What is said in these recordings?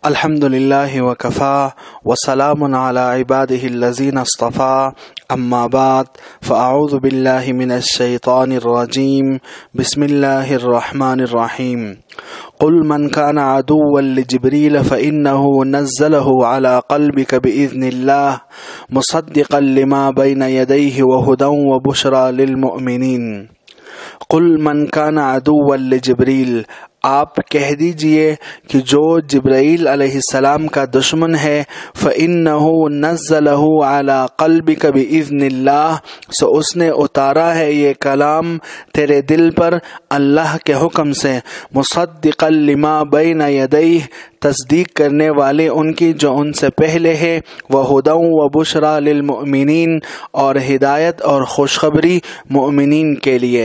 الحمدللہ وکفا وسلام علی عبادہ الذین اصطفیٰ اما بعد فاعوذ باللہ من الشیطان الرجیم بسم اللہ الرحمن الرحیم قل من كان عدوا لجبريل فإنه نزله على قلبك بإذن الله مصدقا لما بين يديه وهدى وبشرى للمؤمنين قل من كان عدوا لجبريل آپ کہہ دیجئے کہ جو جبرائیل علیہ السلام کا دشمن ہے فَإِنَّهُ نَزَّلَهُ عَلَى قَلْبِكَ بِإِذْنِ اللَّهِ سو اس نے اتارا ہے یہ کلام تیرے دل پر اللہ کے حکم سے مصدقا لما بین یدیہ تصدیق کرنے والے ان کی جو ان سے پہلے ہے وَهُدًى وَبُشْرَى لِلْمُؤْمِنِينَ اور ہدایت اور خوشخبری مؤمنین کے لیے۔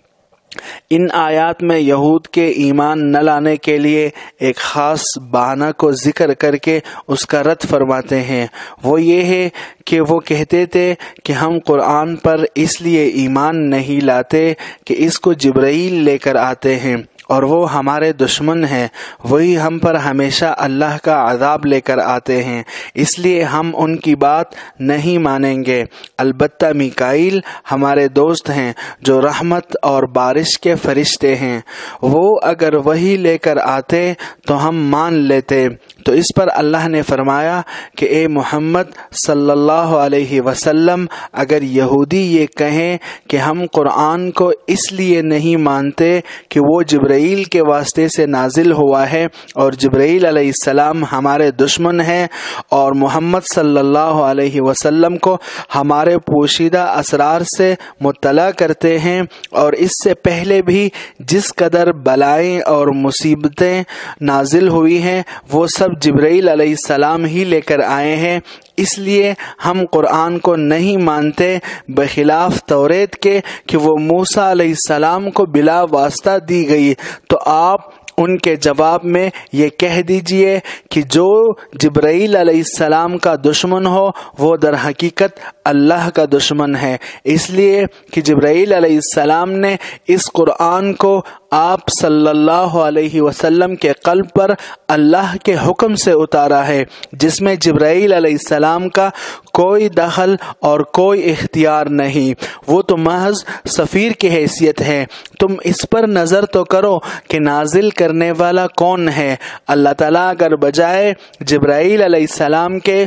ان آیات میں یہود کے ایمان نہ لانے کے لیے ایک خاص بہانہ کو ذکر کر کے اس کا رد فرماتے ہیں۔ وہ یہ ہے کہ وہ کہتے تھے کہ ہم قرآن پر اس لیے ایمان نہیں لاتے کہ اس کو جبرائیل لے کر آتے ہیں اور وہ ہمارے دشمن ہیں، وہی ہم پر ہمیشہ اللہ کا عذاب لے کر آتے ہیں، اس لیے ہم ان کی بات نہیں مانیں گے۔ البتہ میکائیل ہمارے دوست ہیں جو رحمت اور بارش کے فرشتے ہیں، وہ اگر وہی لے کر آتے تو ہم مان لیتے۔ تو اس پر اللہ نے فرمایا کہ اے محمد صلی اللہ علیہ وسلم، اگر یہودی یہ کہیں کہ ہم قرآن کو اس لیے نہیں مانتے کہ وہ جبرائیل کے واسطے سے نازل ہوا ہے اور جبرائیل علیہ السلام ہمارے دشمن ہیں اور محمد صلی اللہ علیہ وسلم کو ہمارے پوشیدہ اسرار سے مطلع کرتے ہیں اور اس سے پہلے بھی جس قدر بلائیں اور مصیبتیں نازل ہوئی ہیں وہ سب جبرائیل علیہ السلام ہی لے کر آئے ہیں، اس لیے ہم قرآن کو نہیں مانتے، بخلاف توریت کے کہ وہ موسیٰ علیہ السلام کو بلا واسطہ دی گئی۔ تو آپ ان کے جواب میں یہ کہہ دیجئے کہ جو جبرائیل علیہ السلام کا دشمن ہو وہ در حقیقت اللہ کا دشمن ہے، اس لیے کہ جبرائیل علیہ السلام نے اس قرآن کو آپ صلی اللہ علیہ وسلم کے قلب پر اللہ کے حکم سے اتارا ہے، جس میں جبرائیل علیہ السلام کا کوئی دخل اور کوئی اختیار نہیں، وہ تو محض سفیر کی حیثیت ہے۔ تم اس پر نظر تو کرو کہ نازل کرنے والا کون ہے۔ اللہ تعالیٰ اگر بجائے جبرائیل علیہ السلام کے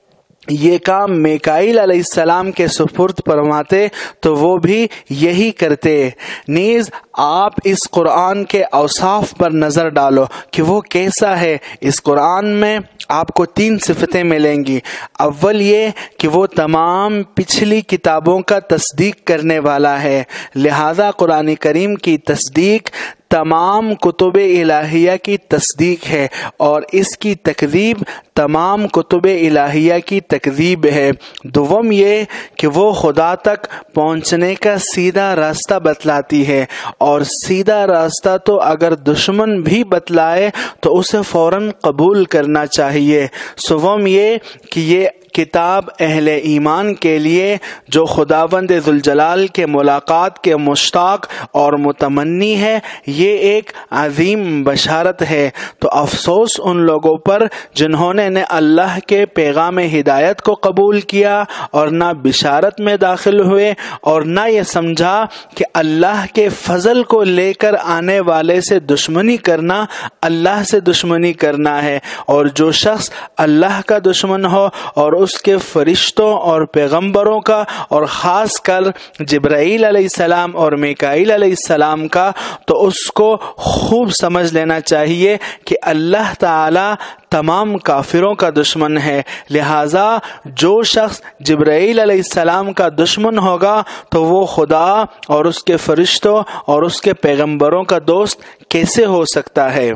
یہ کام میکائیل علیہ السلام کے سپرد فرماتے تو وہ بھی یہی کرتے۔ نیز آپ اس قرآن کے اوصاف پر نظر ڈالو کہ وہ کیسا ہے۔ اس قرآن میں آپ کو 3 صفتیں ملیں گی۔ اول یہ کہ وہ تمام پچھلی کتابوں کا تصدیق کرنے والا ہے، لہذا قرآن کریم کی تصدیق تمام کتب الہیہ کی تصدیق ہے اور اس کی تکذیب تمام کتب الہیہ کی تکذیب ہے۔ دوم یہ کہ وہ خدا تک پہنچنے کا سیدھا راستہ بتلاتی ہے اور سیدھا راستہ تو اگر دشمن بھی بتلائے تو اسے فوراً قبول کرنا چاہیے۔ سوم یہ کہ یہ کتاب اہل ایمان کے لیے جو خداوند ذوالجلال کے ملاقات کے مشتاق اور متمنی ہے، یہ ایک عظیم بشارت ہے۔ تو افسوس ان لوگوں پر جنہوں نے نہ اللہ کے پیغام ہدایت کو قبول کیا اور نہ بشارت میں داخل ہوئے اور نہ یہ سمجھا کہ اللہ کے فضل کو لے کر آنے والے سے دشمنی کرنا اللہ سے دشمنی کرنا ہے، اور جو شخص اللہ کا دشمن ہو اور اس کے فرشتوں اور پیغمبروں کا اور خاص کر جبرائیل علیہ السلام اور میکائیل علیہ السلام کا، تو اس کو خوب سمجھ لینا چاہیے کہ اللہ تعالی تمام کافروں کا دشمن ہے۔ لہذا جو شخص جبرائیل علیہ السلام کا دشمن ہوگا تو وہ خدا اور اس کے فرشتوں اور اس کے پیغمبروں کا دوست کیسے ہو سکتا ہے؟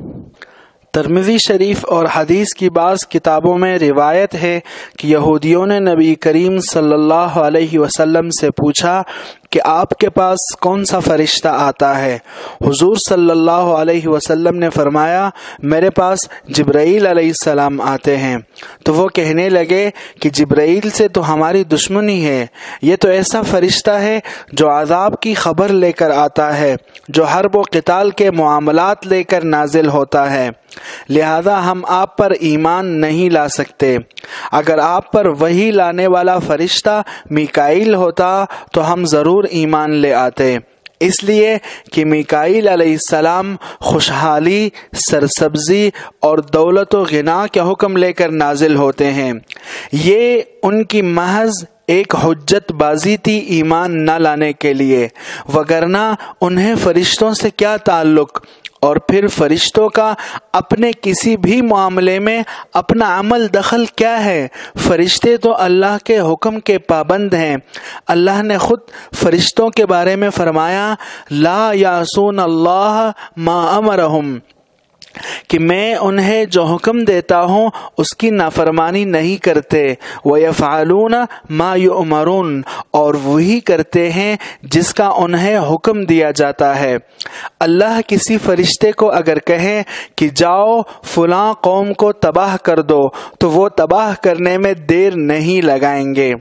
ترمذی شریف اور حدیث کی بعض کتابوں میں روایت ہے کہ یہودیوں نے نبی کریم صلی اللہ علیہ وسلم سے پوچھا کہ آپ کے پاس کون سا فرشتہ آتا ہے؟ حضور صلی اللہ علیہ وسلم نے فرمایا میرے پاس جبرائیل علیہ السلام آتے ہیں۔ تو وہ کہنے لگے کہ جبرائیل سے تو ہماری دشمنی ہے، یہ تو ایسا فرشتہ ہے جو عذاب کی خبر لے کر آتا ہے، جو حرب و قتال کے معاملات لے کر نازل ہوتا ہے، لہذا ہم آپ پر ایمان نہیں لا سکتے۔ اگر آپ پر وحی لانے والا فرشتہ میکائیل ہوتا تو ہم ضرور ایمان لے آتے، اس لیے کہ میکائیل علیہ السلام خوشحالی، سرسبزی اور دولت و غنا کے حکم لے کر نازل ہوتے ہیں۔ یہ ان کی محض ایک حجت بازی تھی ایمان نہ لانے کے لیے، وگرنہ انہیں فرشتوں سے کیا تعلق؟ اور پھر فرشتوں کا اپنے کسی بھی معاملے میں اپنا عمل دخل کیا ہے؟ فرشتے تو اللہ کے حکم کے پابند ہیں۔ اللہ نے خود فرشتوں کے بارے میں فرمایا لا یعصون اللہ ما امرہم، کہ میں انہیں جو حکم دیتا ہوں اس کی نافرمانی نہیں کرتے، وَيَفْعَلُونَ مَا يُؤْمَرُونَ، اور وہی کرتے ہیں جس کا انہیں حکم دیا جاتا ہے۔ اللہ کسی فرشتے کو اگر کہے کہ جاؤ فلاں قوم کو تباہ کر دو تو وہ تباہ کرنے میں دیر نہیں لگائیں گے۔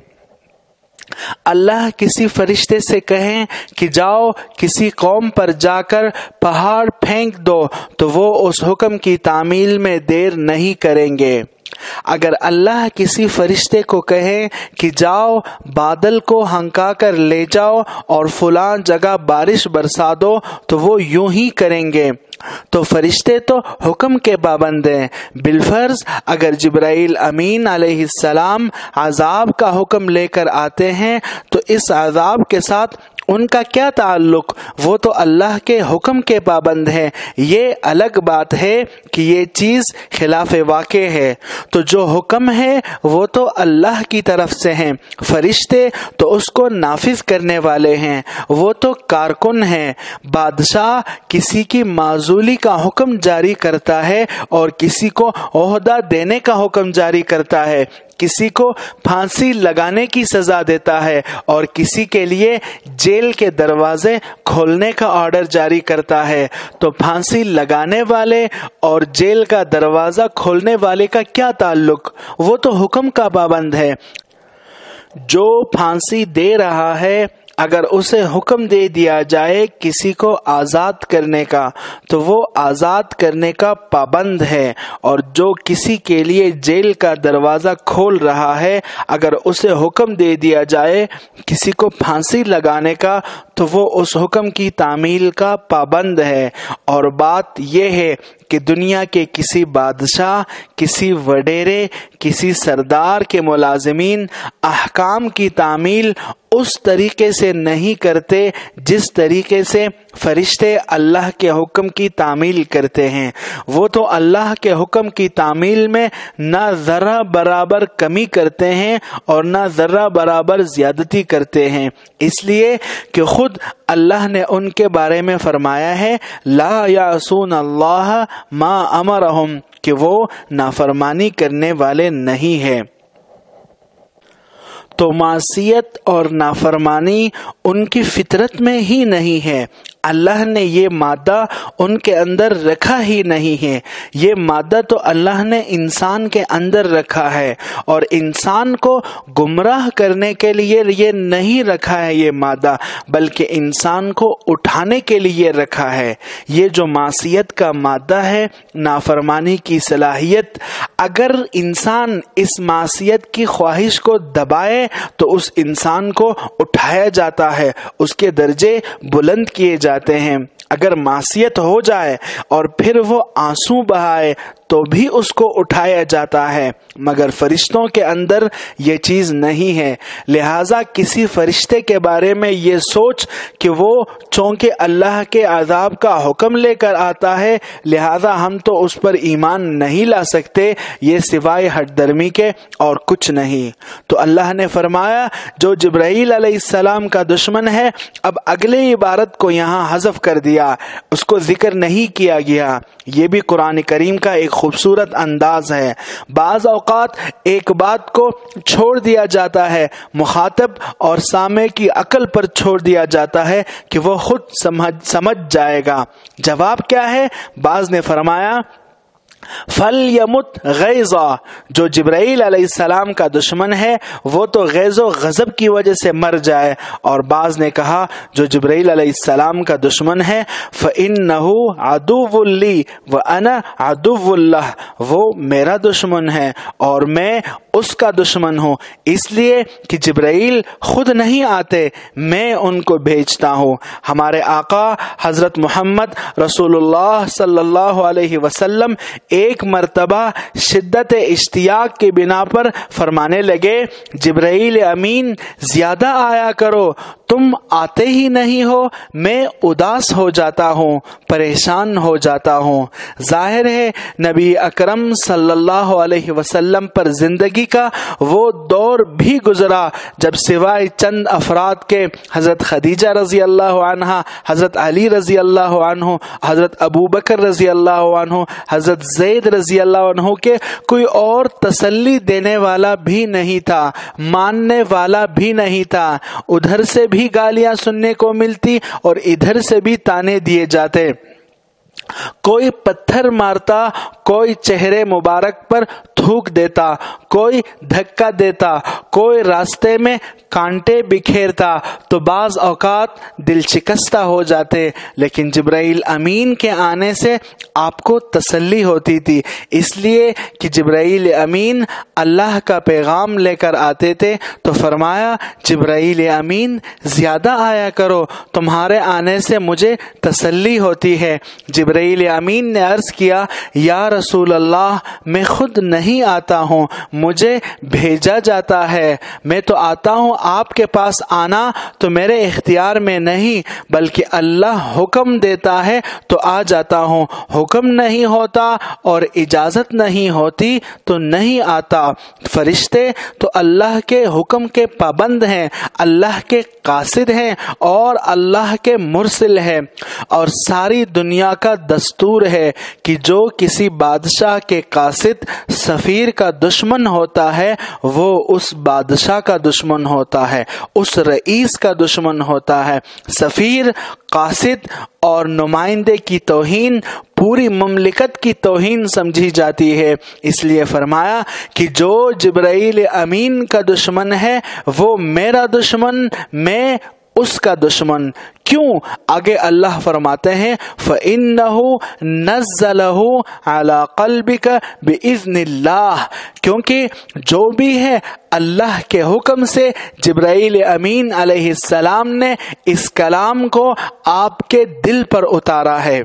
اللہ کسی فرشتے سے کہیں کہ جاؤ کسی قوم پر جا کر پہاڑ پھینک دو تو وہ اس حکم کی تعمیل میں دیر نہیں کریں گے۔ اگر اللہ کسی فرشتے کو کہے کہ جاؤ بادل کو ہنکا کر لے جاؤ اور فلاں جگہ بارش برسا دو تو وہ یوں ہی کریں گے۔ تو فرشتے تو حکم کے پابند ہیں۔ بالفرض اگر جبرائیل امین علیہ السلام عذاب کا حکم لے کر آتے ہیں تو اس عذاب کے ساتھ ان کا کیا تعلق؟ وہ تو اللہ کے حکم کے پابند ہیں۔ یہ الگ بات ہے کہ یہ چیز خلاف واقع ہے، تو جو حکم ہے وہ تو اللہ کی طرف سے ہیں، فرشتے تو اس کو نافذ کرنے والے ہیں، وہ تو کارکن ہیں۔ بادشاہ کسی کی معزولی کا حکم جاری کرتا ہے اور کسی کو عہدہ دینے کا حکم جاری کرتا ہے، کسی کو پھانسی لگانے کی سزا دیتا ہے اور کسی کے لیے جیل کے دروازے کھولنے کا آرڈر جاری کرتا ہے۔ تو پھانسی لگانے والے اور جیل کا دروازہ کھولنے والے کا کیا تعلق؟ وہ تو حکم کا پابند ہے۔ جو پھانسی دے رہا ہے اگر اسے حکم دے دیا جائے کسی کو آزاد کرنے کا تو وہ آزاد کرنے کا پابند ہے، اور جو کسی کے لیے جیل کا دروازہ کھول رہا ہے اگر اسے حکم دے دیا جائے کسی کو پھانسی لگانے کا تو وہ اس حکم کی تعمیل کا پابند ہے۔ اور بات یہ ہے کہ دنیا کے کسی بادشاہ، کسی وڈیرے، کسی سردار کے ملازمین احکام کی تعمیل اس طریقے سے نہیں کرتے جس طریقے سے فرشتے اللہ کے حکم کی تعمیل کرتے ہیں۔ وہ تو اللہ کے حکم کی تعمیل میں نہ ذرہ برابر کمی کرتے ہیں اور نہ ذرہ برابر زیادتی کرتے ہیں، اس لیے کہ خود اللہ نے ان کے بارے میں فرمایا ہے لا یعصون اللہ ما امرہم، کہ وہ نافرمانی کرنے والے نہیں ہیں۔ تو معصیت اور نافرمانی ان کی فطرت میں ہی نہیں ہے، اللہ نے یہ مادہ ان کے اندر رکھا ہی نہیں ہے۔ یہ مادہ تو اللہ نے انسان کے اندر رکھا ہے، اور انسان کو گمراہ کرنے کے لیے یہ نہیں رکھا ہے یہ مادہ، بلکہ انسان کو اٹھانے کے لیے رکھا ہے۔ یہ جو معصیت کا مادہ ہے، نافرمانی کی صلاحیت، اگر انسان اس معصیت کی خواہش کو دبائے تو اس انسان کو اٹھایا جاتا ہے، اس کے درجے بلند کیے جاتے ہیں۔ اگر معصیت ہو جائے اور پھر وہ آنسو بہائے تو بھی اس کو اٹھایا جاتا ہے، مگر فرشتوں کے اندر یہ چیز نہیں ہے۔ لہٰذا کسی فرشتے کے بارے میں یہ سوچ کہ وہ چونکہ اللہ کے عذاب کا حکم لے کر آتا ہے لہٰذا ہم تو اس پر ایمان نہیں لا سکتے، یہ سوائے ہٹ درمی کے اور کچھ نہیں۔ تو اللہ نے فرمایا جو جبرائیل علیہ السلام کا دشمن ہے، اب اگلے عبارت کو یہاں حذف کر دیا دیا، اس کو ذکر نہیں کیا گیا۔ یہ بھی قرآن کریم کا ایک خوبصورت انداز ہے۔ بعض اوقات ایک بات کو چھوڑ دیا جاتا ہے، مخاطب اور سامع کی عقل پر چھوڑ دیا جاتا ہے کہ وہ خود سمجھ جائے گا۔ جواب کیا ہے؟ بعض نے فرمایا فَلْيَمُتْ غَيْظًا، جو جبرائیل علیہ السلام کا دشمن ہے وہ تو غیظ و غضب کی وجہ سے مر جائے، اور بعض نے کہا جو جبرائیل علیہ السلام کا دشمن ہے فَإِنَّهُ عَدُوٌّ لِّي وَأَنَا عَدُوٌّ لَّهُ، وہ میرا دشمن ہے اور میں اس کا دشمن ہوں، اس لیے کہ جبرائیل خود نہیں آتے، میں ان کو بھیجتا ہوں۔ ہمارے آقا حضرت محمد رسول اللہ صلی اللہ علیہ وسلم ایک مرتبہ شدت اشتیاق کی بنا پر فرمانے لگے جبرائیل امین زیادہ آیا کرو، تم آتے ہی نہیں ہو، میں اداس ہو جاتا ہوں، پریشان ہو جاتا ہوں۔ ظاہر ہے نبی اکرم صلی اللہ علیہ وسلم پر زندگی کا وہ دور بھی گزرا جب سوائے چند افراد کے حضرت خدیجہ رضی اللہ عنہ، حضرت علی رضی اللہ عنہ، حضرت ابو بکر رضی اللہ عنہ، حضرت زید رضی اللہ عنہ کے کوئی اور تسلی دینے والا بھی نہیں تھا، ماننے والا بھی نہیں تھا۔ ادھر سے بھی گالیاں سننے کو ملتی اور ادھر سے بھی تانے دیے جاتے، کوئی پتھر مارتا، کوئی چہرے مبارک پر تھوک دیتا، کوئی دھکا دیتا، کوئی راستے میں کانٹے بکھیرتا، تو بعض اوقات دل شکستہ ہو جاتے، لیکن جبرائیل امین کے آنے سے آپ کو تسلی ہوتی تھی، اس لیے کہ جبرائیل امین اللہ کا پیغام لے کر آتے تھے۔ تو فرمایا جبرائیل امین زیادہ آیا کرو، تمہارے آنے سے مجھے تسلی ہوتی ہے۔ جبرائیل امین نے عرض کیا یا رسول اللہ میں خود نہیں آتا ہوں، مجھے بھیجا جاتا ہے، میں تو آتا ہوں، آپ کے پاس آنا تو میرے اختیار میں نہیں بلکہ اللہ حکم دیتا ہے تو آ جاتا ہوں، حکم نہیں ہوتا اور اجازت نہیں ہوتی تو نہیں آتا۔ فرشتے تو اللہ کے حکم کے پابند ہیں، اللہ کے قاصد ہیں اور اللہ کے مرسل ہیں، اور ساری دنیا کا دستور ہے کہ جو کسی بادشاہ کے قاصد سفیر کا دشمن ہوتا ہے وہ اس بادشاہ کا دشمن ہوتا ہے، اس رئیس کا دشمن ہوتا ہے۔ سفیر، قاصد اور نمائندے کی توہین پوری مملکت کی توہین سمجھی جاتی ہے، اس لیے فرمایا کہ جو جبرائیل امین کا دشمن ہے وہ میرا دشمن، میں اس کا دشمن۔ کیوں؟ آگے اللہ فرماتے ہیں فَإِنَّهُ نَزَّلَهُ عَلَى قَلْبِكَ بِإِذْنِ اللَّهِ، کیونکہ جو بھی ہے اللہ کے حکم سے جبرائیل امین علیہ السلام نے اس کلام کو آپ کے دل پر اتارا ہے۔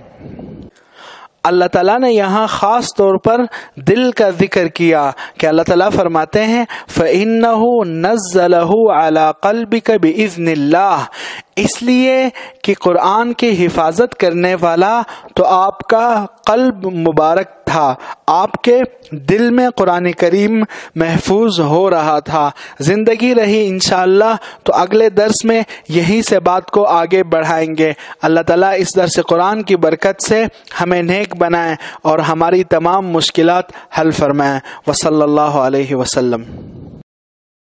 اللہ تعالیٰ نے یہاں خاص طور پر دل کا ذکر کیا کہ اللہ تعالیٰ فرماتے ہیں فَإِنَّهُ نَزَّلَهُ عَلَى قَلْبِكَ بِإِذْنِ اللَّهِ، اس لیے کہ قرآن کی حفاظت کرنے والا تو آپ کا قلب مبارک تھا، آپ کے دل میں قرآن کریم محفوظ ہو رہا تھا۔ زندگی رہی انشاءاللہ تو اگلے درس میں یہی سے بات کو آگے بڑھائیں گے۔ اللہ تعالیٰ اس درس قرآن کی برکت سے ہمیں نیک بنائیں اور ہماری تمام مشکلات حل فرمائیں۔ وصلی اللہ علیہ وسلم۔